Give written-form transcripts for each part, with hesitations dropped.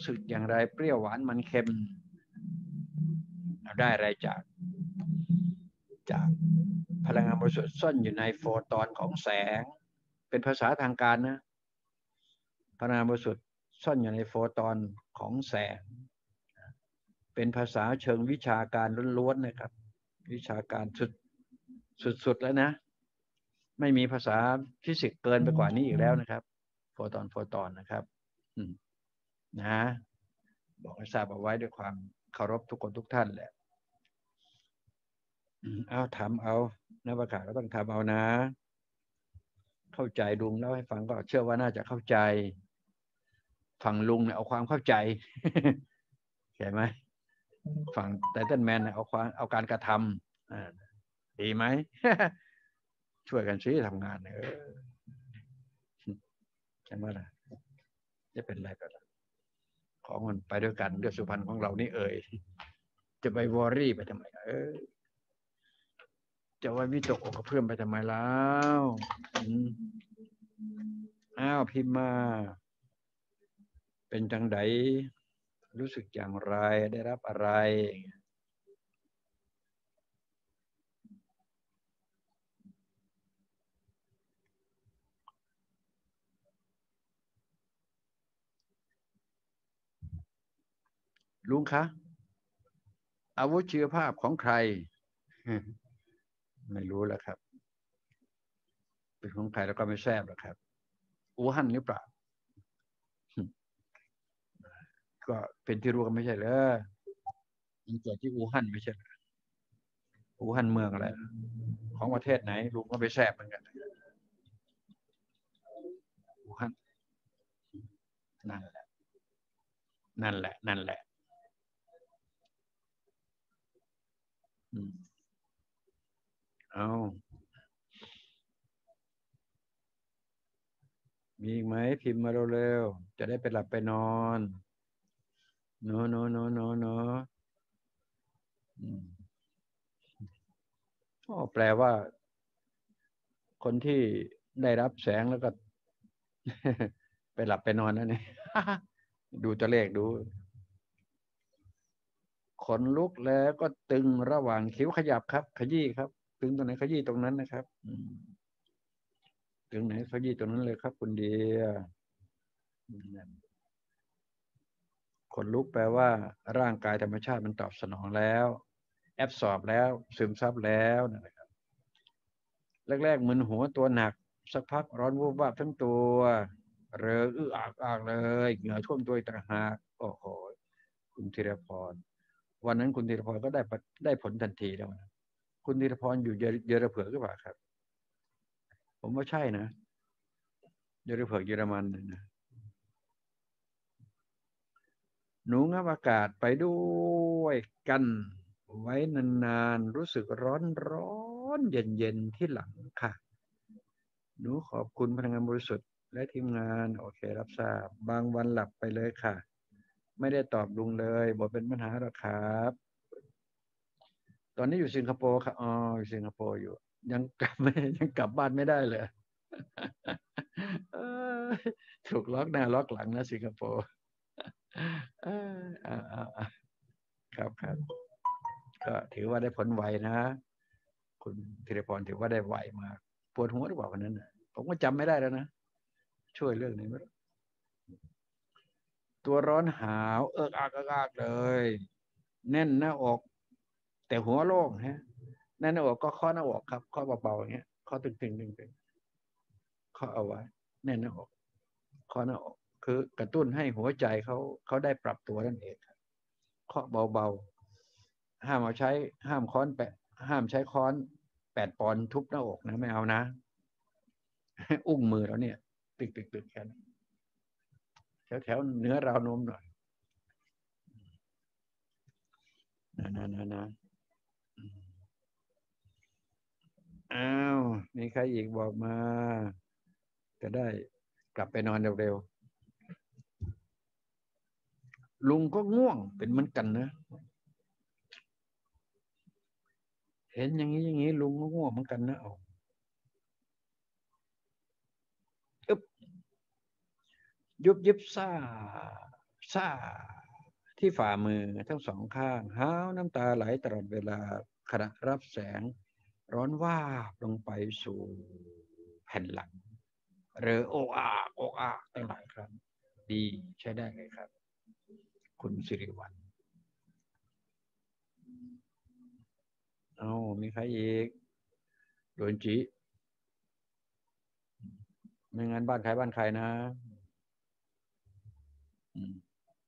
สึกอย่างไรเปรี้ยวหวานมันเค็มได้อะไรจากพลังงานบริสุทธิ์ซ่อนอยู่ในโฟตอนของแสงเป็นภาษาทางการนะพลังงานบริสุทธิ์ซ่อนอยู่ในโฟตอนของแสงเป็นภาษาเชิงวิชาการล้วนๆนะครับวิชาการสุดแล้วนะไม่มีภาษาฟิสิกส์เกินไปกว่านี้อีกแล้วนะครับโฟตอนนะครับนะบอกให้ทราบเอาไว้ด้วยความเคารพทุกคนทุกท่านแหละเอาทำเอานักประกาศก็ต้องทำเอานะเข้าใจลุงเล่าให้ฟังก็เชื่อว่าน่าจะเข้าใจฝั่งลุงเนี่ยเอาความเข้าใจเห็นไหมฝั่งไททันแมนเอาการกระทำดีไหม ช่วยกันซิทำงานใช่ไหมล่ะจะเป็นไรก็ของมันไปด้วยกันด้วยสุพรรณของเรานี่จะไปวอรี่ไปทำไมจะไว้วิตกอกกระเพื่อมไปทำไมแล้วอ้าวพิมพ์มาเป็นจังไดรู้สึกอย่างไรได้รับอะไรลุงคะอาวุธชีวภาพของใครไม่รู้แล้วครับเป็นของใครแล้วก็ไม่แซ่บแล้วครับอู่ฮั่นหรือเปล่าก็เป็นที่รู้กันไม่ใช่เหรอมันเกิดที่อู่ฮั่นไม่ใช่อู่ฮั่นเมืองอะไรของประเทศไหนลุงก็ไปแซ่บเหมือนกันอู่ฮั่นนั่นแหละนั่นแหละนั่นแหละเอามีอีกไหมพิมพ์มาเร็วๆจะได้ไปหลับไปนอนเนอะเนอะเนอะเนอะเนอะแปลว่าคนที่ได้รับแสงแล้วก็ ไปหลับไปนอนนั่นเอง ดูตัวเลขดูขนลุกแล้วก็ตึงระหว่างคิ้วขยับครับ ขยี้ครับ ตึงตรงไหนขยี้ตรงนั้นนะครับตึงไหนขยี้ตรงนั้นเลยครับคุณเดียขนลุกแปลว่าร่างกายธรรมชาติมันตอบสนองแล้วแอบสอบแล้วซึมซับแล้วนะครับแรกๆมึนหัวตัวหนักสักพักร้อนวูบวาบทั้งตัวเรออากเลยเหงื่อท่วมตัวต่างหากโอ้โหคุณธีรพรวันนั้นคุณธีรพรก็ได้ผลทันทีแล้วนะคุณธีรพรอยู่เยอรเผือกหรือเปล่าครับผมว่าใช่นะเยอรเผือกเยอรมันนะหนูงับอากาศไปด้วยกันไว้นานๆรู้สึกร้อนเย็นที่หลังค่ะหนูขอบคุณพนักงานบริสุทธิ์และทีมงานโอเครับทราบบางวันหลับไปเลยค่ะไม่ได้ตอบลุงเลยบอกเป็นปัญหาหรอกครับตอนนี้อยู่สิงคโปร์ครับอ๋ออยู่สิงคโปร์อยู่ยังกลับบ้านไม่ได้เลยเอ้ยถูกล็อกหน้าล็อกหลังนะสิงคโปร์เอครับก็ถือว่าได้ผลไวนะคุณธีรพรถือว่าได้ไวมากปวดหัวหรือเปล่าวันนั้นนะผมก็จำไม่ได้แล้วนะช่วยเรื่องนี้ไหมตัวร้อนหาวอักเลยแน่นหน้าอกแต่หัวโล่งฮะแน่นหน้าอกก็ข้อหน้าอกครับข้อเบาๆอย่างเงี้ยข้อตึงข้อเอาไว้แน่นหน้าอกข้อหน้าอกคือกระตุ้นให้หัวใจเขาได้ปรับตัวนั่นเองครับข้อเบาๆห้ามค้อนแปะห้ามใช้ค้อน8 ปอนด์ทุบหน้าอกนะไม่เอานะอุ้งมือแล้วเนี่ยตึกแค่นั้นแถวเนื้อราวนมหน่อยนะอ้าวมีใครอีกบอกมาจะได้กลับไปนอนเร็วๆลุงก็ง่วงเป็นเหมือนกันนะเห็นอย่างนี้ลุงก็ง่วงเหมือนกันนะอึบยุบซ่าซาที่ฝ่ามือทั้งสองข้างห้าวน้ำตาไหลตลอดเวลาขณะรับแสงร้อนวาบลงไปสู่แผ่นหลังหรือโอกอาตั้งหลายครั้งดีใช้ได้เลยครับคุณสิริวัลย์เอามีใครอีกโดนจีไม่งั้นบ้านใครบ้านใครนะอืม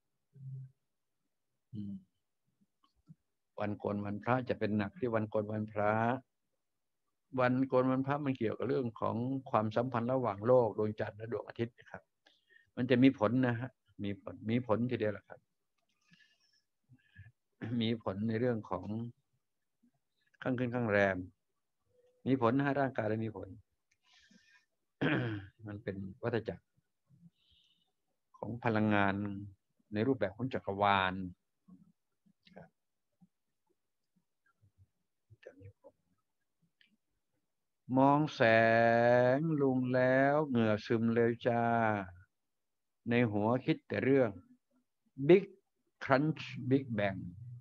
อืมวันโกนวันพระจะเป็นหนักที่วันโกนวันพระวันโกนวันพระมันเกี่ยวกับเรื่องของความสัมพันธ์ระหว่างโลกดวงจันทร์และดวงอาทิตย์นะครับมันจะมีผลนะฮะมีผลทีเดียวแหละครับมีผลในเรื่องของข้างขึ้นข้างแรมมีผลนะร่างกายและมีผล มันเป็นวัฏจักรของพลังงานในรูปแบบของจักรวาลมองแสงลุงแล้วเหงื่อซึมเลยจ้าในหัวคิดแต่เรื่อง Big Crunch Big Bang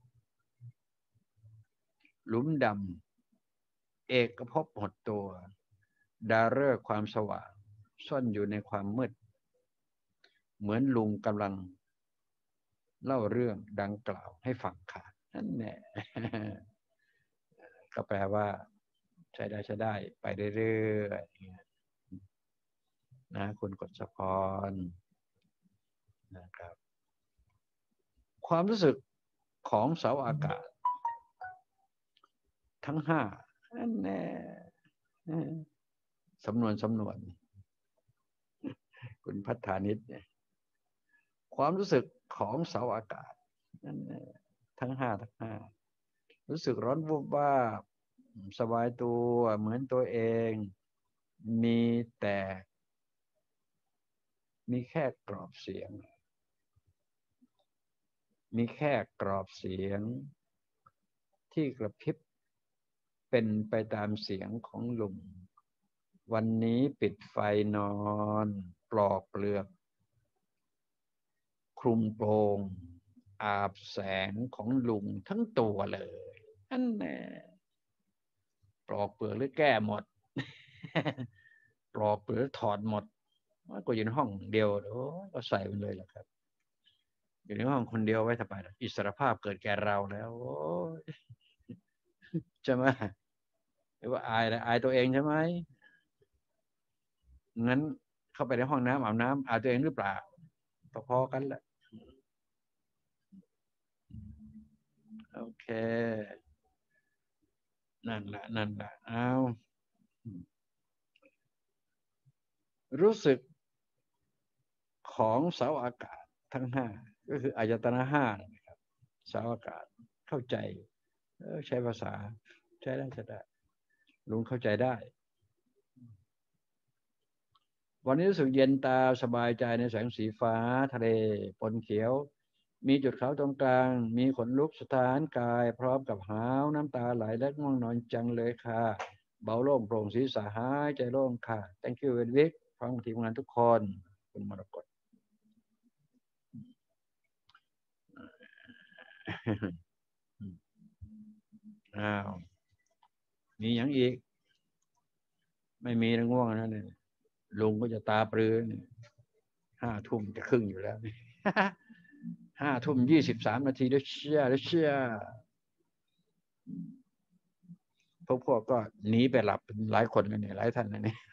หลุมดำเอกภพหดตัวดาวฤกษ์ความสว่างซ่อนอยู่ในความมืดเหมือนลุงกำลังเล่าเรื่องดังกล่าวให้ฟังค่ะนั่นแหละก็แปลว่าใช้ได้ไปเรื่อยๆนะคุณกฤษพรนะครับความรู้สึกของเสาอากาศทั้งห้านั่นแน่สำนวนคุณพัฒนิชเนี่ยความรู้สึกของเสาอากาศนั่นแน่ทั้งห้ารู้สึกร้อนวูบวาบสบายตัวเหมือนตัวเองมีแต่มีแค่กรอบเสียงมีแค่กรอบเสียงที่กระพริบเป็นไปตามเสียงของลุงวันนี้ปิดไฟนอนปลอกเปลือกคลุมโปงอาบแสงของลุงทั้งตัวเลยนั่นแน่ปลอกเปลือกหรือแก้หมดปลอกเปลือกถอดหมดก็อยู่ในห้องเดียวก็ใส่ไปเลยแหละครับอยู่ในห้องคนเดียวไว้ทำไมล่ะอิสรภาพเกิดแก่เราแล้วใช่ไหมหรือว่าอายตัวเองใช่ไหมงั้นเข้าไปในห้องน้ำอาบน้ำอายตัวเองหรือเปล่าพอๆกันแหละโอเคนั่นแหละเอารู้สึกของเสาอากาศทั้งห้าก็คืออายตนะห้านะครับเสาอากาศเข้าใจใช้ภาษาใช้ได้ลุงเข้าใจได้วันนี้รู้สึกเย็นตาสบายใจในแสงสีฟ้าทะเลปนเขียวมีจุดขาวตรงกลางมีขนลุกสถานกายพร้อมกับหาวน้ำตาไหลและง่วงนอนจังเลยค่ะเบาโล่งโปร่งศีรษะหายใจโล่งค่ะ thank you เวนวิกฟังทีมงานทุกคนคุณมรกตอ้าวมีอย่างอีกไม่มีนะง่วงนะเนี่ยลุงก็จะตาปรือเนี่ย5 ทุ่มจะครึ่งอยู่แล้ว5 ทุ่ม 23 นาทีแล้วเชื่อพวกก็หนีไปหลับหลายคนกันเนี่ยหลายท่านนะเนี่ย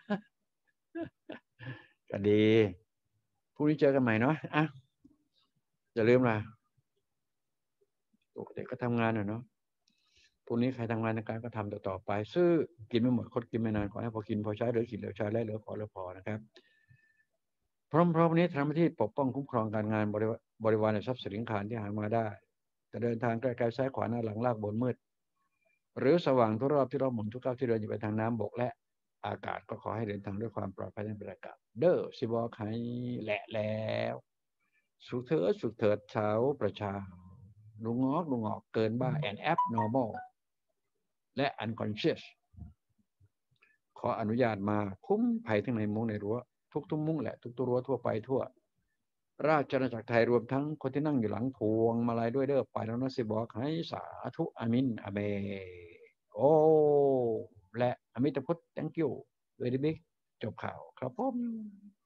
ก็ดีพรุ่งนี้เจอกันใหม่เนาะอ่ะอย่าลืมนะปกติก็ทำงานเนาะพรุ่งนี้ใครทำงานในการก็ทำต่อไปซื้อกินไม่หมดคดกินไม่นานขอให้พอกินพอใช้เหลือกินเหลือใช้และเหลือขอเหลือพอนะครับพร้อมๆนี้ทำหน้าที่ปกป้องคุ้มครองการงานบริวารในทรัพย์สินขานที่หามาได้จะเดินทางใกล้ๆซ้ายขวาหน้าหลังลากบนมืดหรือสว่างทุกรอบที่เราหมุนทุกก้าวที่เดินอยู่ไปทางน้ำบกและอากาศก็ขอให้เดินทางด้วยความปลอดภัยในบรรยากาศเด้อสิบอกให้แหละแล้วสุขเถิดชาวประชาลุงออกเกินบ้าแอนแอป normal และ unconscious ขออนุญาตมาคุ้มภัยทั้งในมุ้งในรั้วทุกมุ้งแหละทุกรั้วทั่วไปทั่วราชอาณาจักรไทยรวมทั้งคนที่นั่งอยู่หลังพวงมาลัยด้วยเด้อไปแล้วนะสิบอกให้สาธุอามินอาเมโอและอมิตพุทธ thank you very big จบข่าวครับผม